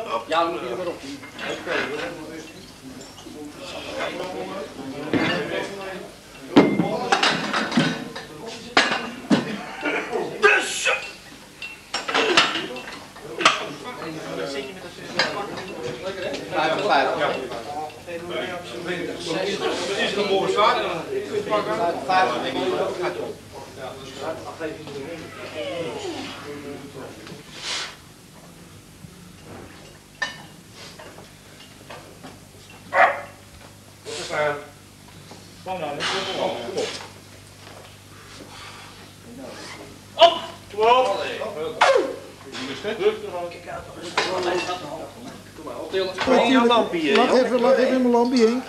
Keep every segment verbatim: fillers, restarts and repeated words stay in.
Ja, dan moet je er maar op. Dus! vijf, vijf. Ja. Is het een mooie zwaard? vijf. Kom nou, kom op. Op! Kom op! Laat even, laat even mijn lampje heen.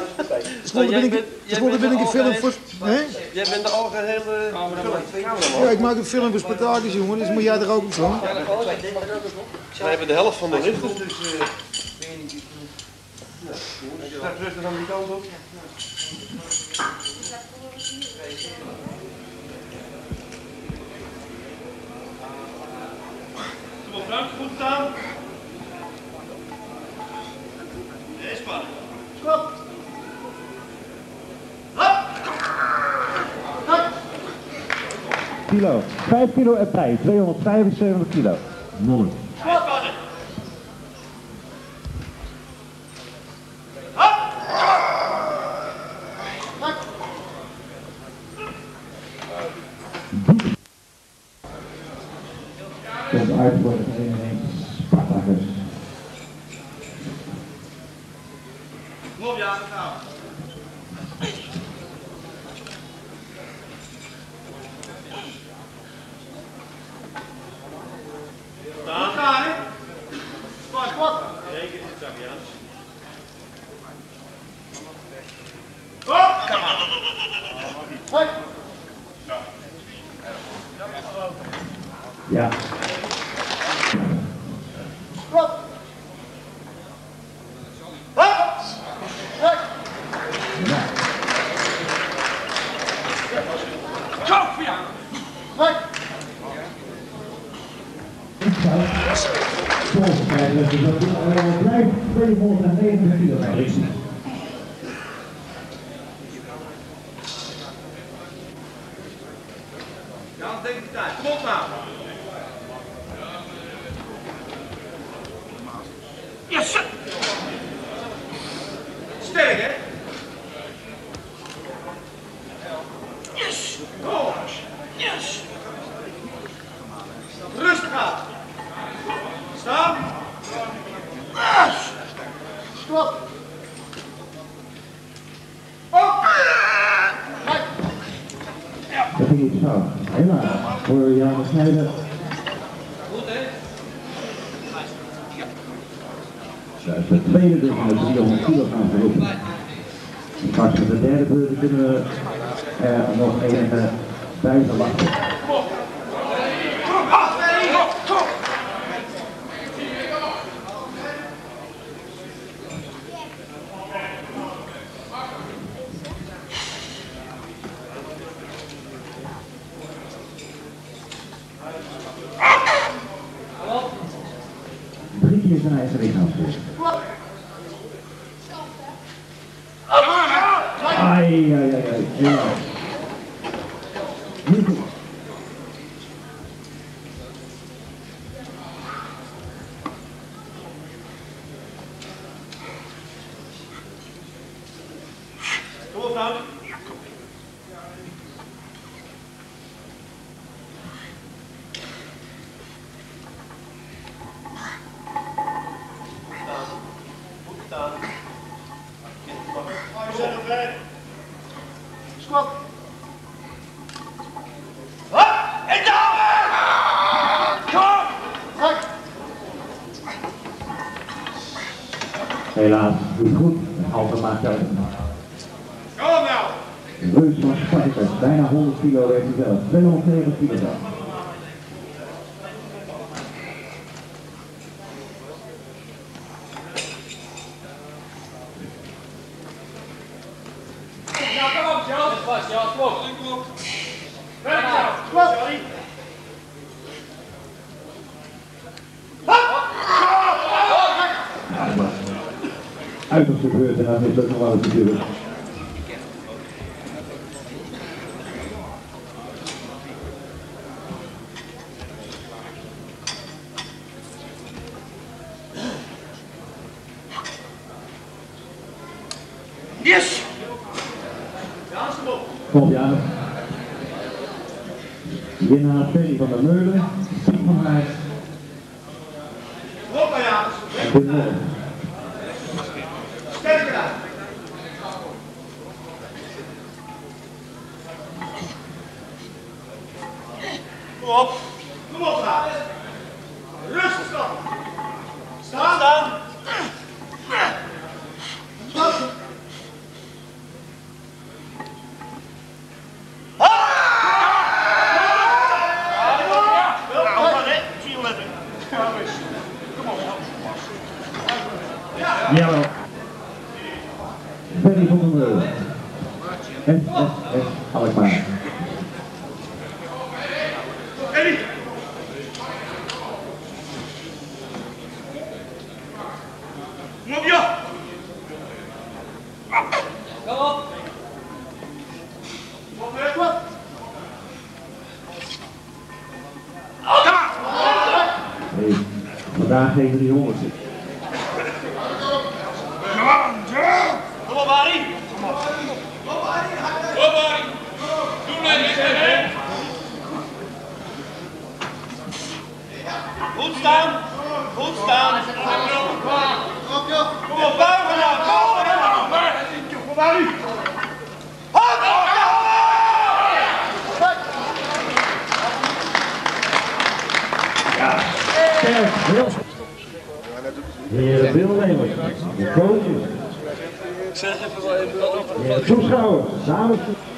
Ze ben ik een film voor... Hè? Jij bent de algehele cameraman. Ja, ik maak een film voor Spartacus, jongen, dus moet jij er ook op van. Wij hebben de helft van de richters, dus... Uh, Straks rustig aan die kant op. Kom op, Frank, goed staan. Nee, spannen. Stop. Hop. Hop. Kilo. vijf kilo erbij. tweehonderdvijfenzeventig kilo. Mooi. Spannen. Hop. Hop. Komt uit voor het een en een Spartacus. Kom op, ja, gaan. Staan. Gaan, hè? Span, span. Reken in het zakje, Jans. Hop! Kom maar. Hoi. Ja. Hop. Hop. Hoi. Sofia. Hoi. Ik zou volgens mij dat het blijft tweehonderdnegentig kilo. Ja, denk ik tijd. Kom op nou. Yes! Sterk, hè? Yes! Oh! Yes! Rustig aan. Staan. Yes! Stop. Op! Dat ging iets fout. Helaas. Voor Jan Snijder. Goed, hè? Dat is de tweede dus van de driehonderd kilo gaan verlopen. Straks met de derde beurt kunnen we er nog enige bij verwachten. Drie keer zijn eigen lichaamsgewicht. Ai, ai, ai, ai. Ja. Niet goed. Kom op, nou. Squat. Hop! En down! Kom! Hop! Helaas, niet goed. Alter maakt uit. Kom nou! Reus van Spartacus, bijna honderd kilo weegt hij zelf. tweehonderdnegentig kilo zelf. Ja, kom op, Charles. Vast, ja, kom op. Kom op. Werk, Charles. Kom op. Hop! uiterste beurt en dan is dat nog wel eens natuurlijk. Yes! Kom op Janus. Winnaar Ferry van der Meulen, Piet van Haar. Hoppa Janus! En Pim Moor. Sterker aan! Kom op! Kom op daar! Rustig staan! Staan! Staan! Jawel. Ferry van der Meulen. S S S Alkmaar. Eddie! Kom op, joh! Kom op! Kom op, weer. Kom op! Hey, vandaag geen driehonderd. Kom op, Harry! Kom op, Harry! Kom op, Harry! Doe mij niet, hè! Goed staan! Goed staan! Kom op, buigen nou! Kom op, Kom op, Harry! Ja, sterk, heel sterk. Heer deelnemers, de coaches. Ik zeg even wel even wat over De toeschouwers, dames.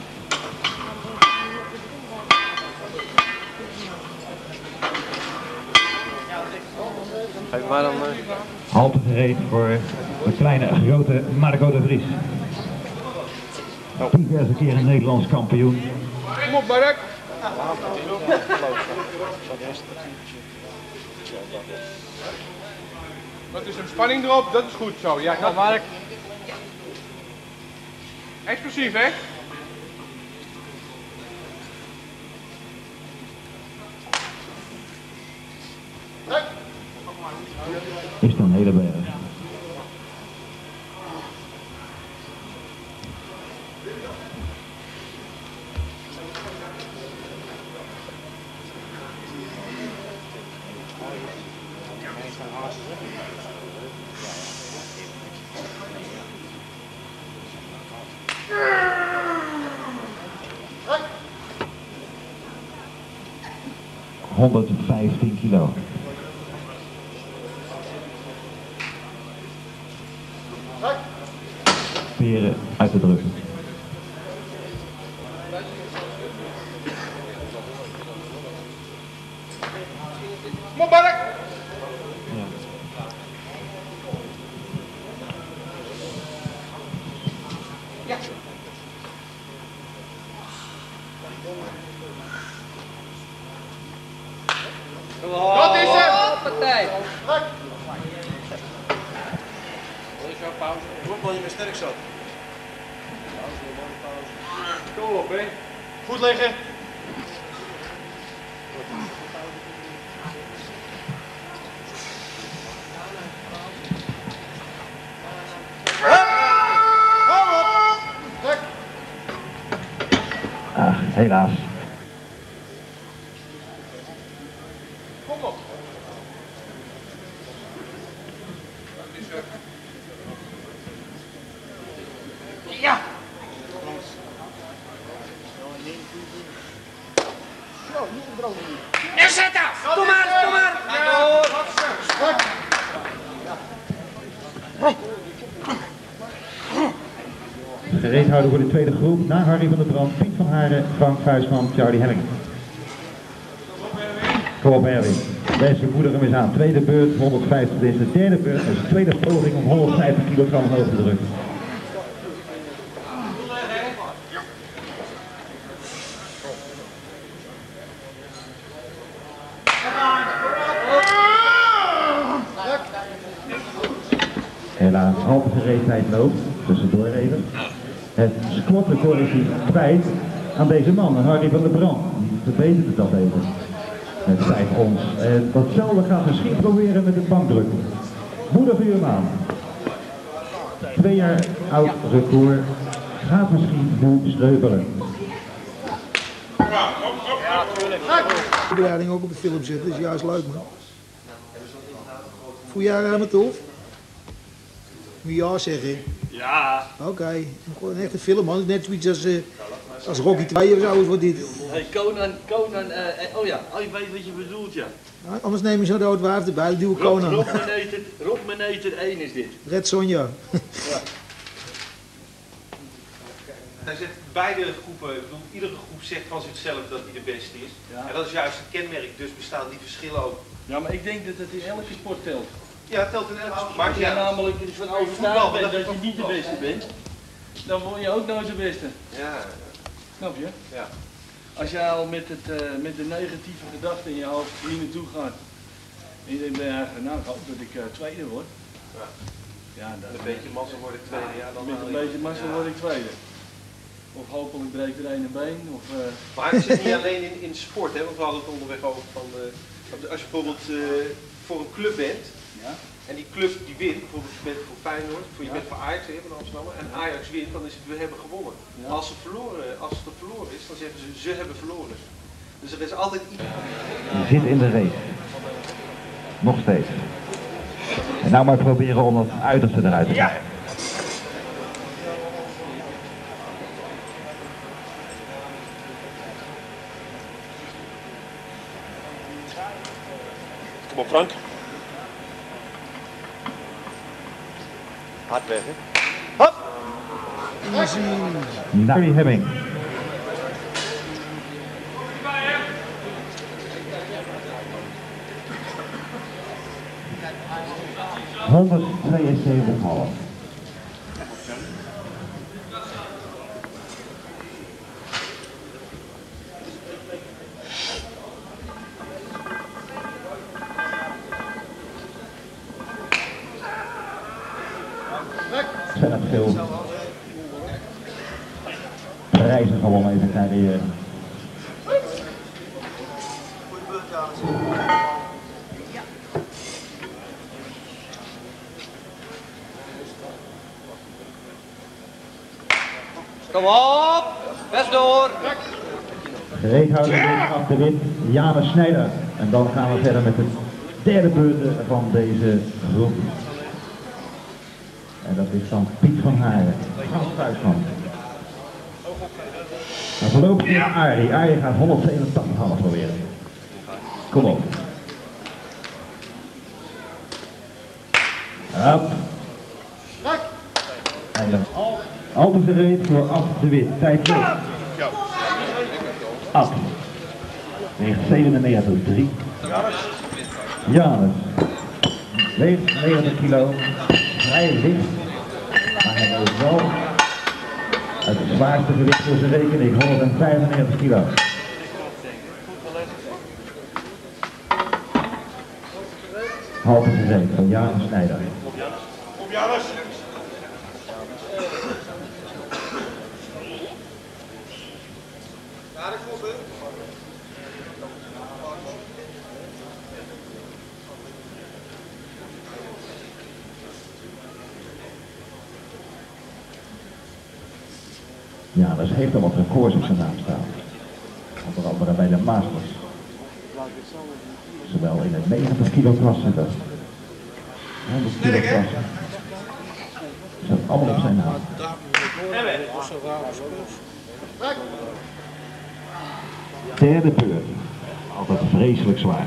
Geef maar dan. Halte gereed voor de kleine grote Marco de Vries. Diverse keren Nederlands kampioen. Kom op, Mark. Wat is een spanning erop? Dat is goed zo. Ja, dat Mark. Explosief, hè? Is dan hele berg. honderdvijftien kilo. Veren uit de druk. Kom op, Mark. Ja. Ja. Dat is hem! Partij! Roep wel je weer sterk zat. Kom op, hè. Goed liggen. Ah, helaas. Kom op. Ja! En zet af! Doe maar, doe maar! Gereed houden voor de tweede groep na Harry van der Brand, Piet van Haren, Frank Vuistman, Charlie Helling. Kom op Erwin. Deze moeder hem eens aan. Tweede beurt, honderdvijftig. Dit is de derde beurt. Dat is de tweede poging om honderdvijftig kilogram omhoog te drukken. Helaas halve gereedheid loopt, tussendoor even. Het squatrecord is hij kwijt aan deze man, Harry van der Brand. Die verbeterde dat even. Met vijf ons. En datzelfde gaat misschien proberen met het bankdruk. Moeder Vuurmaan. Twee jaar oud record. Gaat misschien nu sleupelen. De begeleiding ook op de film zitten, dat is juist leuk man. Voel jij helemaal tof? Moet je ja zeggen? Ja. Oké, okay. Gewoon een echte film man, net zoiets als, uh, als Rocky twee of zo voor dit. Hey, Conan, Conan, uh, oh ja, oh, je weet wat je bedoelt, ja. Ja, anders neem je zo de oude wijf erbij, die Conan. Rob Meneter, Rob Meneter één is dit. Red Sonja. Ja. Hij zegt beide groepen, ik bedoel, iedere groep zegt van zichzelf dat hij de beste is. Ja. En dat is juist een kenmerk, dus bestaan die verschillen ook. Ja, maar ik denk dat het in elke sport telt. Ja, het telt in elke sport. Maar als je ja. namelijk van overtuigd bent dat je niet de beste bent, dan word je ook nooit de beste. Ja. Snap je? Ja. Als je al met, het, uh, met de negatieve gedachte in je hoofd hier naartoe gaat, en je denkt bij je eigen, nou ik hoop dat ik uh, tweede word. Ja. Ja, dan, Met een beetje massa word ik tweede. Ja, dan met een beetje massa word ik tweede. Of hopelijk breekt er een een been. Of, uh... Maar het zit niet alleen in, in sport, hè, want we hadden het onderweg over van, uh, als je bijvoorbeeld uh, voor een club bent, ja? en die club die wint, bijvoorbeeld je bent voor Feyenoord, voor je Ja. bent voor Ajax, hè, van Amsterdam, en Ajax wint, dan is het we hebben gewonnen. Ja. Als, ze verloren, als het verloren is, dan zeggen ze ze hebben verloren. Dus er is altijd iets. Je zit in de race. Nog steeds. En nou maar proberen om dat uiterste eruit te krijgen. Kom op Frank. Hard weg hè. Hop! Easy. Larry Hemming. honderdtweeënzeventig komma vijf. Ontzettend veel prijzen gewoon even carrière. Kom op, best door. Gereedhouder af de wit, Janus Snijder. En dan gaan we verder met de derde beurt van deze groep. En dat is dan Piet van Haren, Frans Kruisman. En voorlopig is Arie. Arie gaat honderdzevenentachtig half proberen. Kom op. Hop. En dan altijd gereed voor Ab de Wit. Tijd twee. Ab. Weegt zevenennegentig komma drie. Janus. Weegt negentig kilo. Vrij licht. Maar hij heeft wel het zwaarste gewicht voor zijn rekening. honderdvijfennegentig kilo. Halve gezeten van Janus Snijder. Kom Janus. Janus heeft al wat records op zijn naam staan. Onder andere bij de Masters. Zowel in het negentig kilo klasse. honderd kilo klasse. Dat staat allemaal op zijn naam. Derde beurt. Altijd vreselijk zwaar.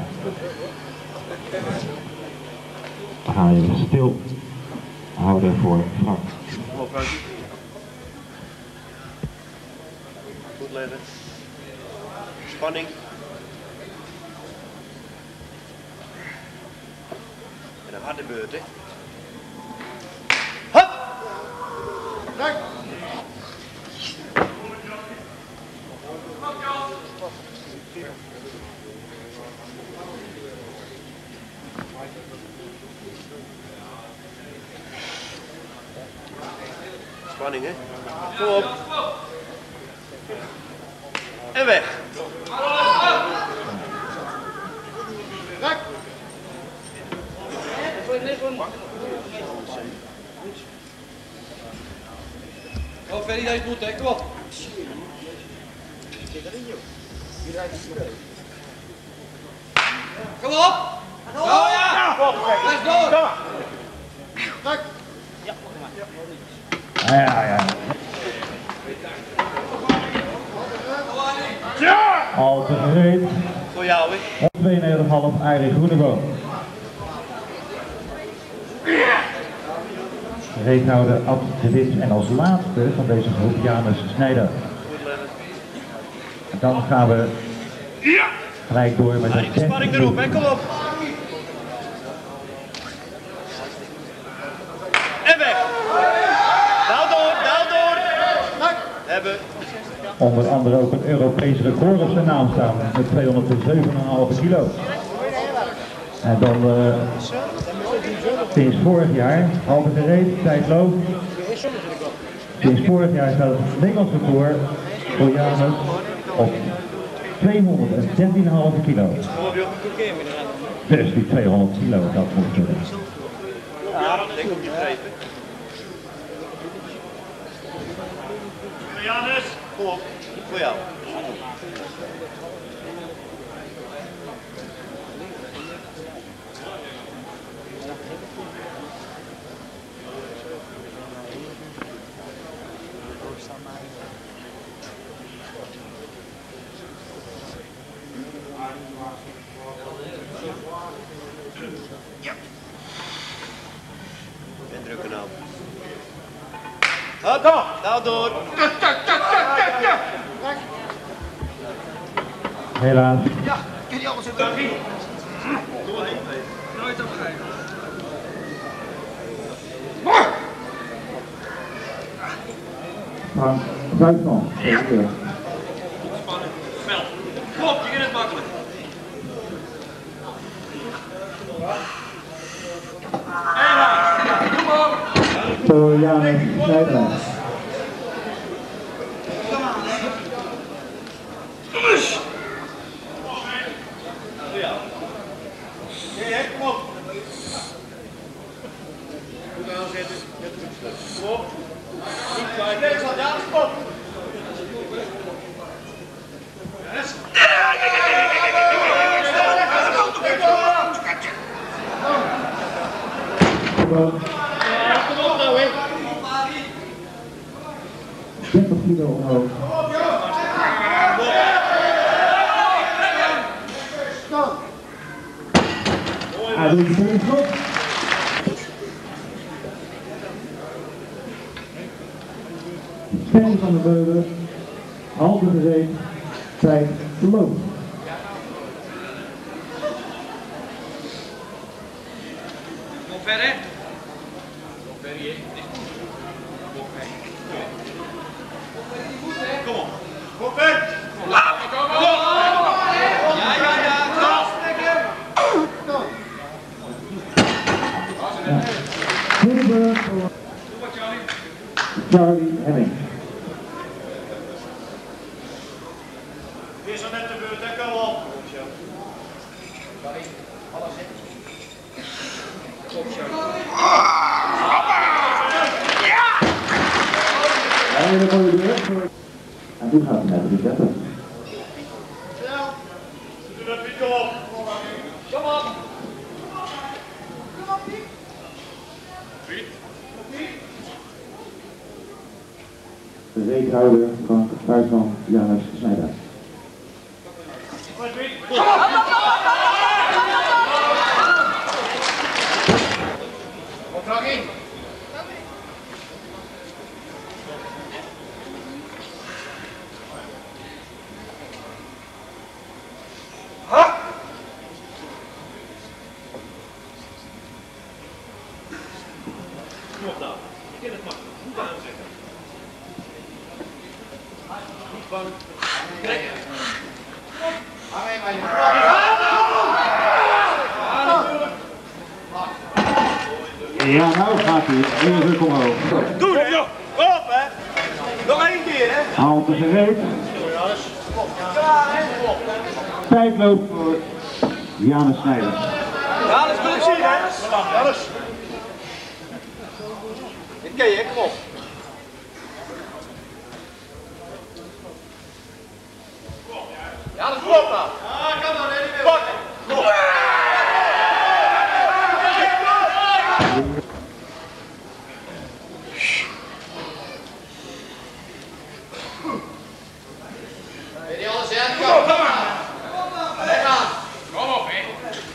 We gaan even stil houden voor Frank. Kom op Frank. Goed leggen. Spanning. En een harde beurt hè. Hop! Frank! Spanning, hè? Kom op. En weg. Rek. Oh, Ferry, dat is goed, hè? Kom op. Kom op! Oh ja! Let's go! Rek. Ja, ja. Ja! Al te gereed. Voor jou, hè? tweeënnegentig komma vijf Arie Groeneboom. Reethouder Ad de Wit en als laatste van deze groep Janus Snijder. En dan gaan we gelijk door met de De spanning erop, hè? Kom op. En weg. Nou door, nou door. Hebben. Onder andere ook een Europees record op zijn naam staan met tweehonderdzeven komma vijf kilo. En dan uh, sinds vorig jaar, halve gereed, tijdloop. Sinds vorig jaar staat het Nederlands record voor Janus op tweehonderddertien komma vijf kilo. Dus die tweehonderd kilo, dat moet kunnen. Ja, ik denk op die geven. Janus. Kom op, voor jou. En drukken nou. Hop, nou door. Helaas. Ja, ken je alles in de ring? Nooit opgegeven. Frank Buisman. Spannend. Snel. Kom op, je kunt het makkelijk. Voor Janus Snijder. Kom op. Goed aanzetten. Kom op. Niet kwijt. Deze had ja, stop. Yes. Kom op nou, hè. dertig kilo omhoog. Hij doet het in schot. Stelling van de Beulen, halve gereed, tijd verloop. Kom verder. Kom verder, hè. Kom op. Kom ver. Kom op. Ja, ja, ja. Goedendag voor Charlie Hemming. Weer zo net de beurt, hè, kom op. En een mooie beurt voor. En toen gaat het net de zetten. Doe dat niet, kom op. Kom op. De reethouder Frank Buisman Janus Snijder. Opdracht in. Kom op nou. Je kent het makkelijk. Goed aanzetten. Niet bang. Trekken. Hang even aan je. Ja, nou gaat hij. Eén druk omhoog. Doe het, joh! Hop, Halte gereed. Tijdloop voor Janus Snijder. Janus, wil ik zien, hè? Janus. Dit ken je, kom op. Janus, kom op nou. Ja, kan maar, hè? Pak. Kom. Weet je alles, hè? Kom op, kom maar. Weg aan. Kom op, hè.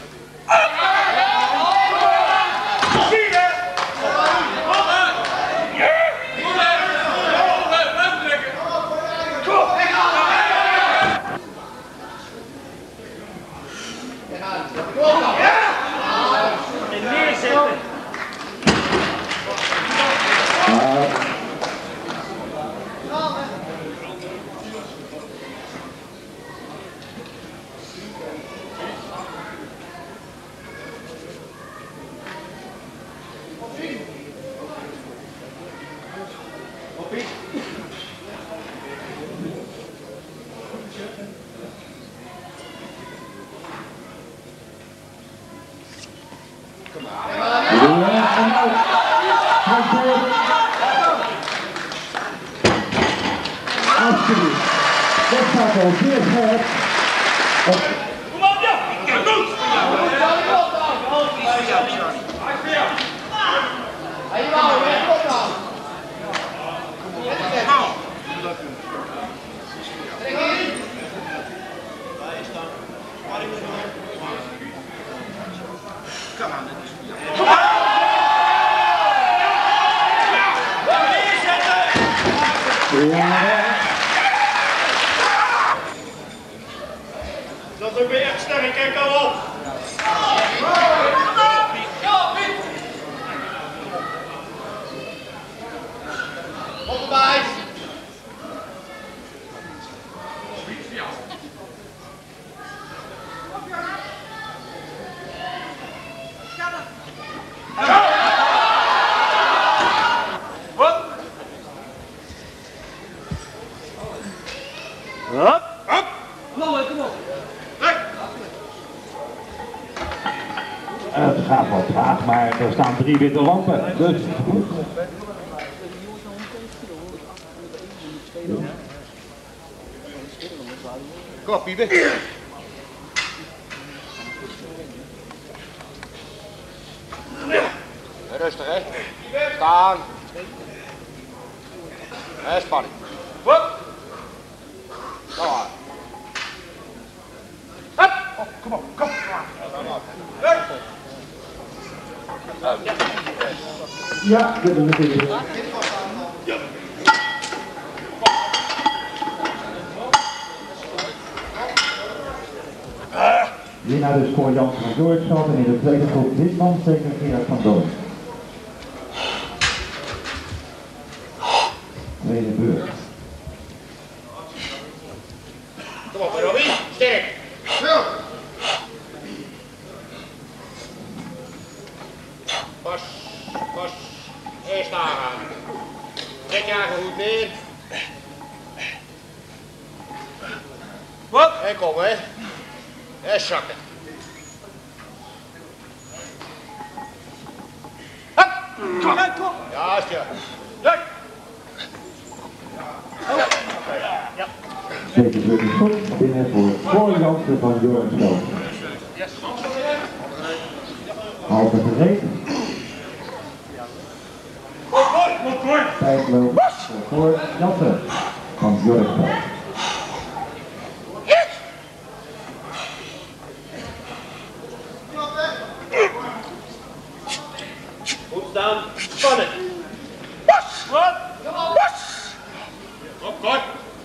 Alsjeblieft. Dat gaat al zeer scherp. Kom op, ja! Kijk, goed! Dat ben je echt sterk, kijk al op! Op de bijt! Wat? Hop! Hop! Kom op! Het gaat wel traag, maar er staan drie witte lampen. Dus Kom op, Piebe. Rustig, hè. Staan. Hè, spanning. Wat? Kom maar. Hup. Oh, kom op, kom. ja, dit is natuurlijk. Winnaar dus voor Jan van Doorsveld en in de tweede groep Witman tegen Gerard van Doorn. Tweede beurt. Kom op, Robby. Sterk. Ja. Pas, pas. Eerst aangaan. Trek je eigen goed neer. Wat? En kom, hè. En zakken. Hup. Kom, kom. Ja, is ja. Leuk. Ja. Zeker beurt is goed. Binnen voor Floor Jansen van Jorisveld. Halte gereed. Tijdloop voor Jansen van Jorisveld. Goed staan. Spannen. Wat? Op, kort.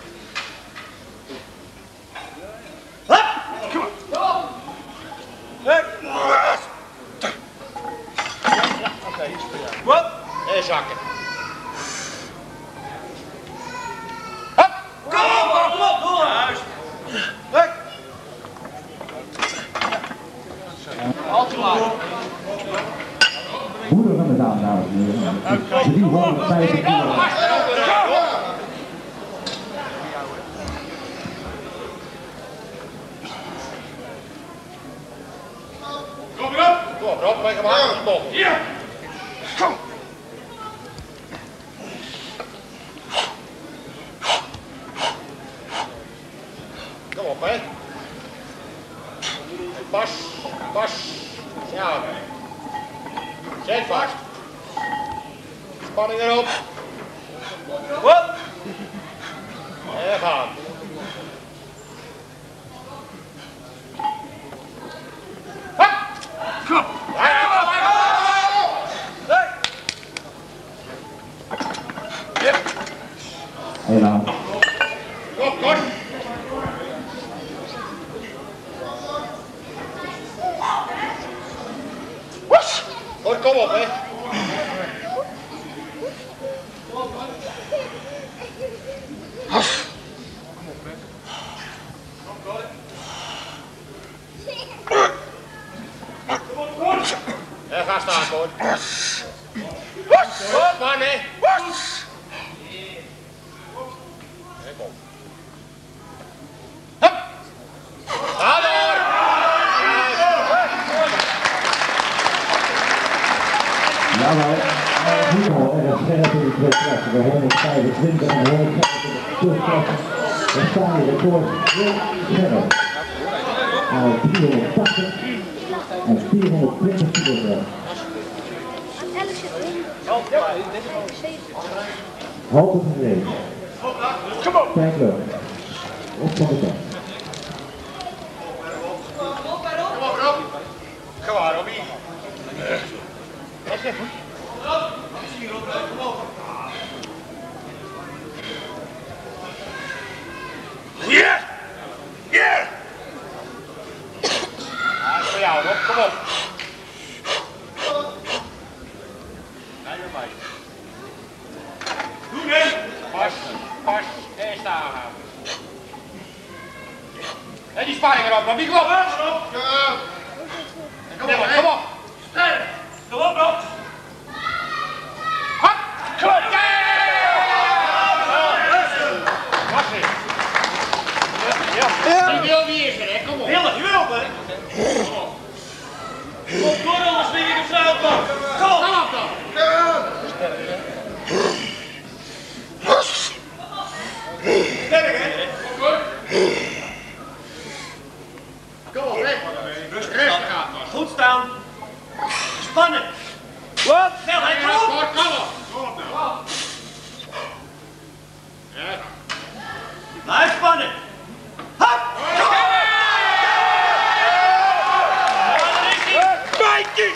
Wat? En zakken. Hup! Kom op, kom op, door! Juist. Hup! Altijd maar. Moeder van de dame, dames en heren. driehonderdvijftig kilo. Kom op Rob, leg hem aan op de bot. Ja! Kom! Kom op hè. Pas, pas. Ja. Zet vast. Spanning erop. Wat? En gaan. Hop! Kom! Helaas. Kom, kort! Kort, kom op, hè! En ga staan, Kort. Kom, man, hè! Kom. Hup! Ga door! Jawel, Hugo en het scherp in de twee klassen, de honderdvijfentwintig en de honderdvijfentwintig terugklassen. Dan staan je records heel scherp. Aan driehonderdtachtig en vierhonderdtwintig kilogram. Halte gereden. Kom op! Tijd leuk. Op van de kant. Kom op, Rob! Kom maar, Robbie. Wat zeg je? Ja! Ja! Dat is voor jou, Rob. Kom op. Blijf erbij. Doe het! Pas, pas. En staan gaan. En die spanning erop, Robbie. Kom op! Kom op, kom op! Sterk! Kom op, Rob! Hop! Kom op! Ja! Wacht eens. Ja. Die wil wie is er, hè? Kom op. Hille, je wilt, hè? Kom door, anders vlieg ik op zijn auto. Kom op! Kom op dan. Sterk, hè? Kom op, hè? Rustig Rustig aan, Bas. Goed staan. Spannen. Wat? Snelheid, kom op! Kom op. Kom op nou. Ja. Blijf spannen. Hop! Kom op! Mikey!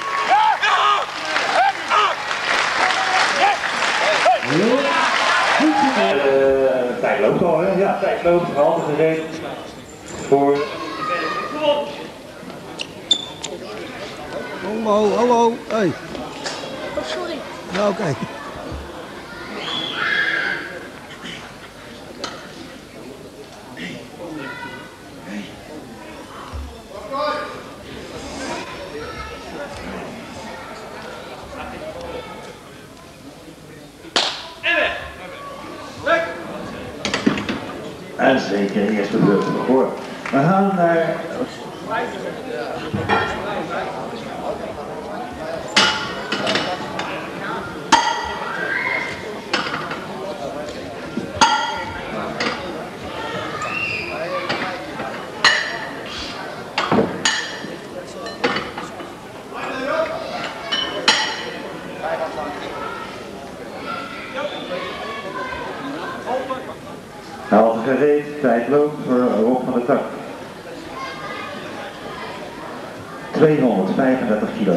Uh, tijd loopt al, hè? Ja, tijd loopt. Halte gereden. Voor. Kom op! Hallo, hallo. Hey. Oh, sorry. Ja, oké. Okay. En weg! Leuk! En zeker de eerste beurt voor. We gaan naar. Halte gereed, tijd loopt voor Rob van der Tak. tweehonderdvijfendertig kilo.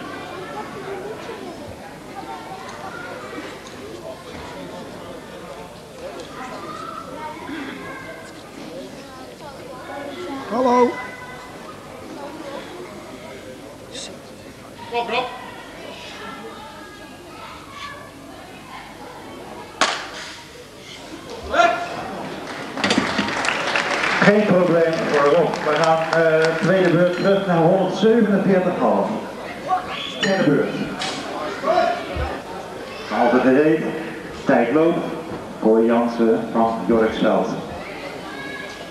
Hallo. Kom op, Rob. Geen probleem voor Rob. We gaan uh, tweede beurt terug naar honderdzevenenveertig komma vijf. Tweede beurt. Halte gereed. Tijd loopt voor Jansen van Jorksveld.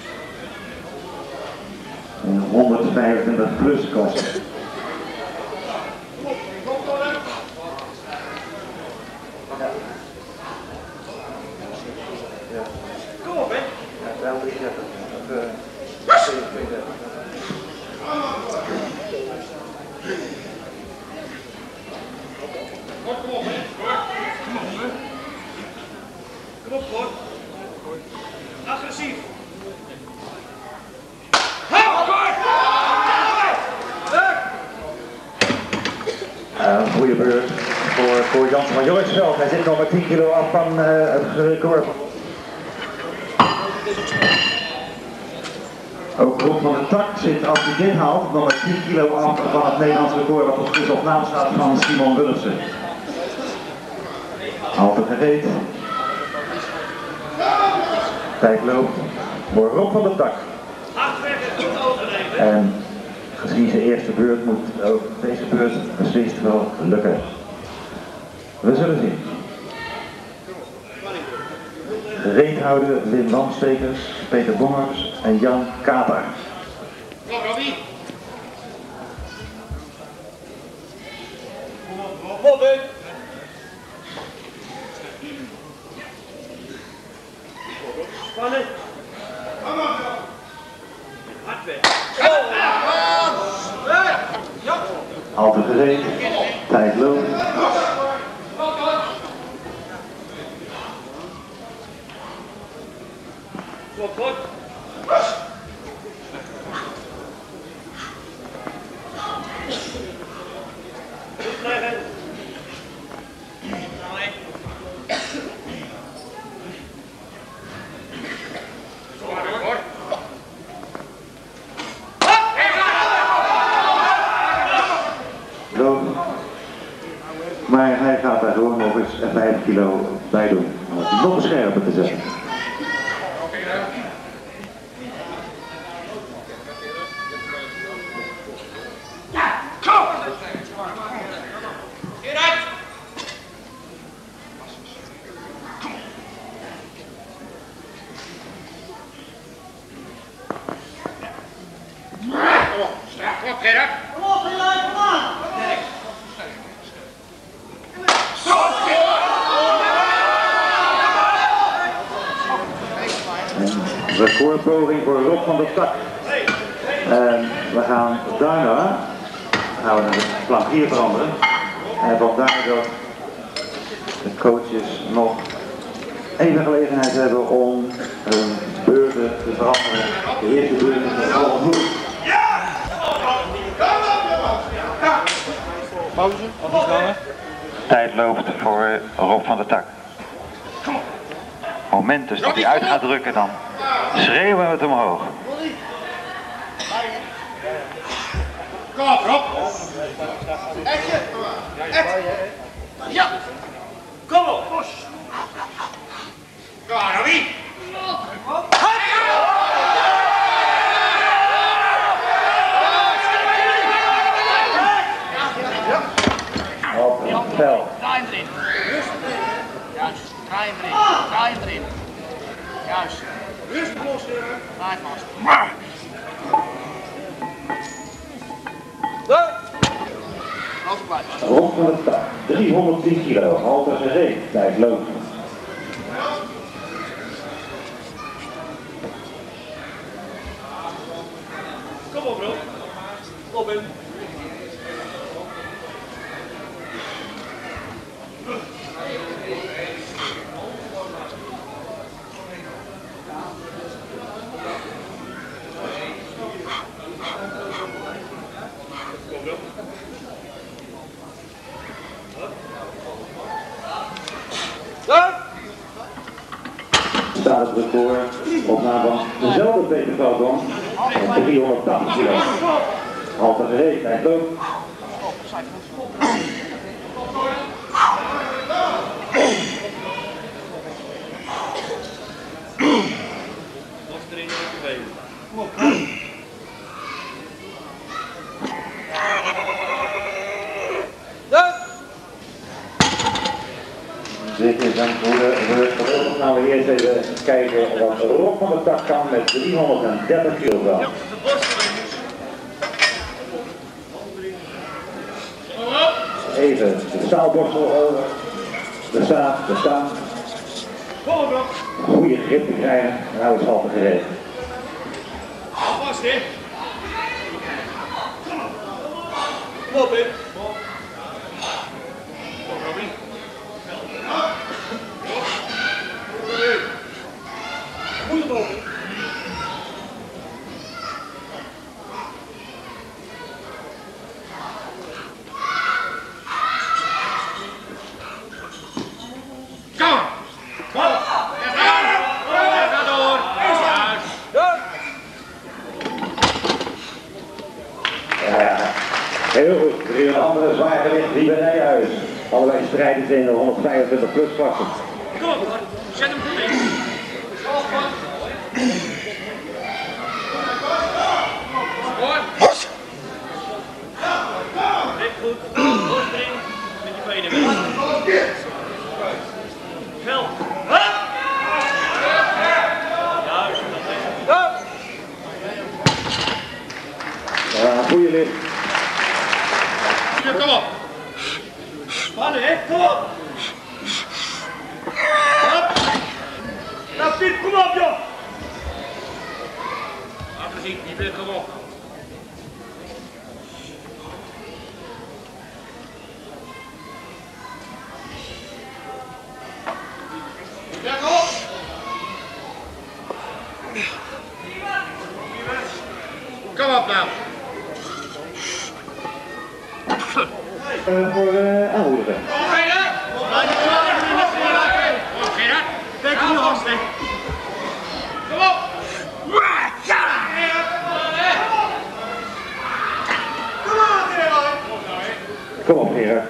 Een honderdvijfentwintig plus klasse. drieëndertig. Of tweeënveertig. Kom op, hè. Kom op, hoor. Agressief. Een goede beurt voor, voor Jan van Jorisveld. Hij zit nog maar tien kilo af van uh, het record. Ook Rob van de Tak zit, als hij dit haalt, nog maar tien kilo af van het Nederlands record wat op dus op naam staat van Simon Wulfsen. Altijd gereed. Tijd loopt voor Rob van de Tak. En gezien zijn eerste beurt moet ook deze beurt beslist wel lukken. We zullen zien. Gereed houden Wim Landstekers, Peter Bongers en Jan Kater. Kom op, Robbie. Kom op, hè. Spannen. Kom op. Hard weg. Altijd gereed. Tijd loopt. Kom op, goed leggen. Nee. Zwaar hoor. Lopen. Maar hij gaat daar gewoon nog eens vijf kilo bij doen. Om het nog scherper te zetten. Kom op, Gerard. Kom op, Gerard, kom aan. Een recordpoging voor Rob van der Tak. En we gaan daarna gaan we de flankier veranderen. En vandaar dat de coaches nog even gelegenheid hebben om hun beurten te veranderen. De eerste beurt is al goed. Pauze, of niet langer? Tijd loopt voor Rob van der Tak. Moment dus dat hij uit gaat drukken, dan schreeuwen we het omhoog. Kom op, Rob. Etje. Ja. Kom op. Kom op, Robbie. Op het veld. Draai hem erin. Juist, draai hem erin. Draai hem erin. Juist. Rustig los, Gerard. Draai vast. Als blijft. Rob van der Tak, driehonderdtien kilo, halter gereed, tijd loopt. Kom op, Rob. Op in. Staat het record op naam van dezelfde Peter Veldman en driehonderdtachtig kilo. Halter gereed, tijd loopt. Los erin en bewegen. Kom op. Dit is een goede beurt. Voorlopig gaan we eerst even kijken wat Rob van der Tak kan met driehonderddertig kilogram. Even de staalborstel over. Er staat, er staan. goede grip te krijgen en nou is het al gereed. Vast, hè? Kom op, hè? Kom, Robin. Moet het op. Kom! Kom! Ga door! Ja, heel goed. Drie andere zwaargewicht, die bij Nijhuis. Allebei strijders in de honderdvijfentwintig plus klasse. Kom op, hoor. Zet hem goed in. Hoor. Ligt goed. Borst erin. Met je benen weg. Veld. Juist, dat is het. Ja, goede licht. Kom op. Spannen, hè? Kom op! Nou, Piet, kom op, joh! Afgezien, die blijft kom op. Ja, kom op! Kom op nou. Uh, voor uh, aanmoedigen. Kom Gerard! Kom Gerard! Kijk hoe nog eens, Kom op! Kom op, Gerard.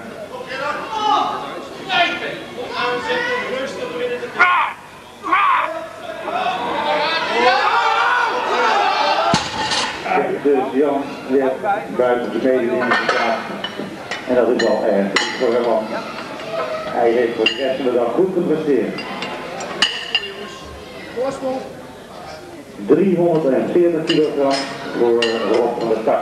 Dus Jan weer buiten de mededinging gegaan. En dat is wel erg voor hem, want hij heeft voor de rest van de dag goed gepresteerd. driehonderdveertig kilogram voor Rob van der Tak.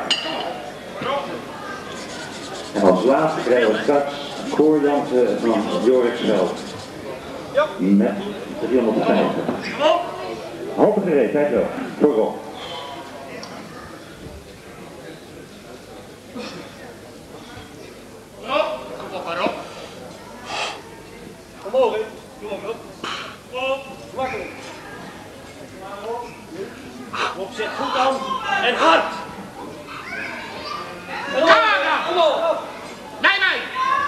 En als laatste krijgen we straks Cor Jansen van Joriksveld. Met driehonderdvijftig. Halve gereedheid wel, voor Rob. Kom op maar op. Omhoog, hè? Kom op, Rob. Op, makkelijk. Rob, zet goed aan en hard. En omhoog, omhoog. Nee, nee!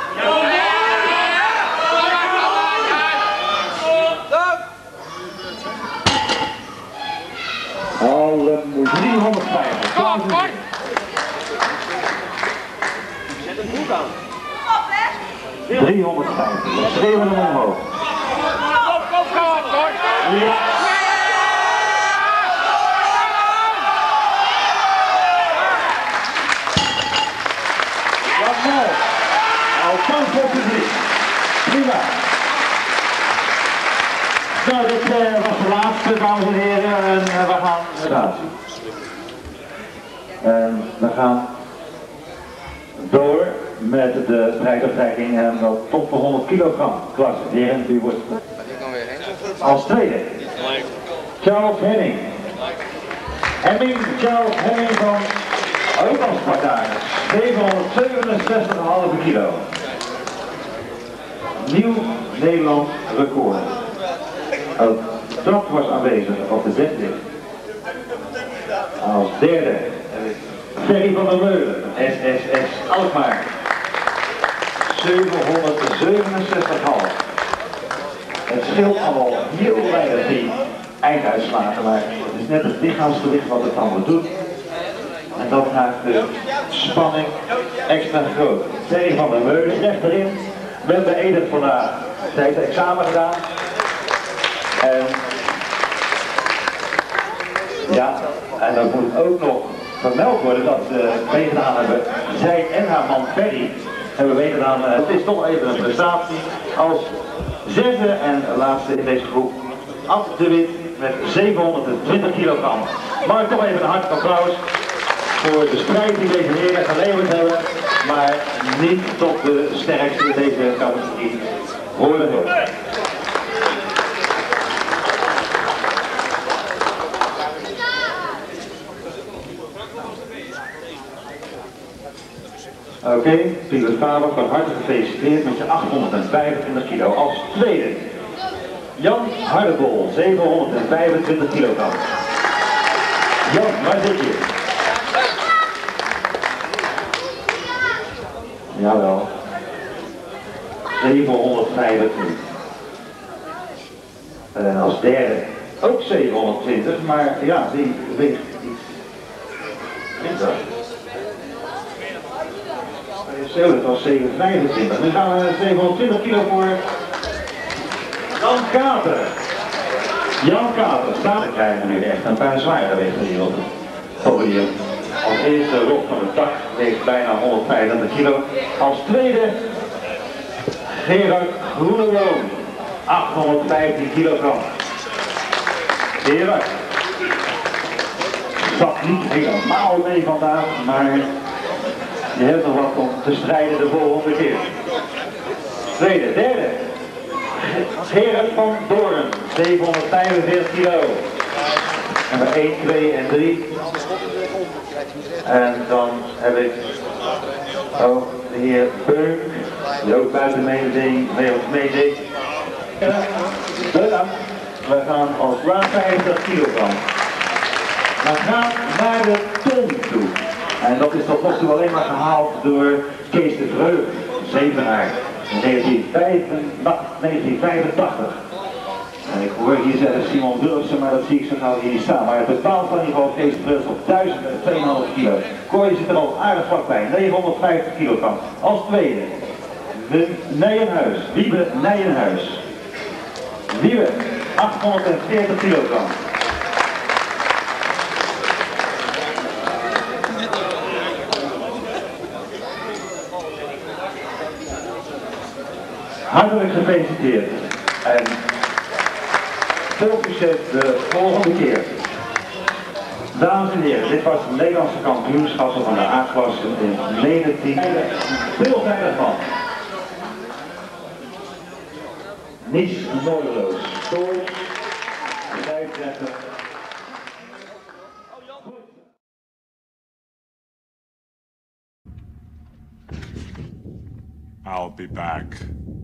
Alle driehonderdvijftig. Kom op, Cor! Zet hem goed aan. driehonderdvijftig. We schreeuwen hem omhoog. Kom, kom, kom op, Cor! Wat mooi. Althans voor publiek. Prima. Nou, dit uh, was de laatste, dames en heren. En uh, we gaan inderdaad. En we gaan door met de prijsuitreiking en dat tot de honderd kilogram klasse. De heren, u wordt als tweede Charles Henning. Hemming, Charles Henning van ook als Spartaan. zevenhonderdzevenenzestig komma vijf kilo. Nieuw Nederlands record. Ook dat was aanwezig op de deadlift. Als derde Ferry van der Meulen, S S S Alkmaar. zevenhonderdzevenenzestig komma vijf. Het scheelt allemaal heel weinig die einduitslagen, maar het is net het lichaamsgewicht wat het allemaal doet. En dat maakt de spanning extra groot. Ferry van der Meulen recht erin. We hebben Edith vandaag. Ze heeft het examen gedaan. En ja, en dan moet het ook nog vermeld worden dat ze meegedaan hebben. Zij en haar man Ferry hebben meegedaan. Het is toch even een prestatie. Als zesde en laatste in deze groep af de wit met zevenhonderdtwintig kilogram. Maar toch even een hartelijk applaus voor de strijd die deze heren geleverd hebben, maar niet tot de sterkste in deze categorie horen. Oké, okay, Pieter Faber, van harte gefeliciteerd met je achthonderdvijfentwintig kilo. Als tweede, Jan Hardebol, zevenhonderdvijfentwintig kilogram. Jan, waar zit je? Jawel. zevenhonderdvijfentwintig. En als derde ook zevenhonderdtwintig, maar ja, die weegt iets minder. Dat was zevenhonderdvijfentwintig. Nu gaan we zevenhonderdtwintig kilo voor Jan Kater. Jan Kater, staat. We krijgen nu echt een paar zware wegen hier op het podium. Als eerste Rob van de Tak, weegt bijna honderdvijfentwintig kilo. Als tweede Gerard Groenewoon, achthonderdvijftien kilogram. Gerard zat niet helemaal mee vandaag, maar je hebt nog wat om te strijden de volgende keer. Tweede, derde. Gerard van Doorn, zevenhonderdvijfenveertig kilo. Nummer één, twee en drie. En dan heb ik ook de heer Beuk, die ook buiten meedeed. meedeed. Bedankt. We gaan als laatste vijftig kilogram. We gaan naar de ton toe. En dat is tot nog toe alleen maar gehaald door Kees de Vreugd, Zevenaar, in negentien vijfentachtig. En ik hoor hier zeggen Simon Wulfsen, maar dat zie ik zo gauw hier niet staan. Maar het totaal van niveau Kees de Vreugd op duizend tweeënhalf kilo. Kooi zit er al aardig vlakbij, negenhonderdvijftig kilogram. Als tweede, Wim Nijenhuis, Wiebe Nijenhuis. Wiebe, achthonderdveertig kilogram. Hartelijk gefeliciteerd en veel succes de volgende keer. Dames en heren, dit was het Nederlandse kampioenschappen van de A-klasse in negentien. Veel veilig van. Niets nodeloos. Stoort, vijfendertig. I'll be back.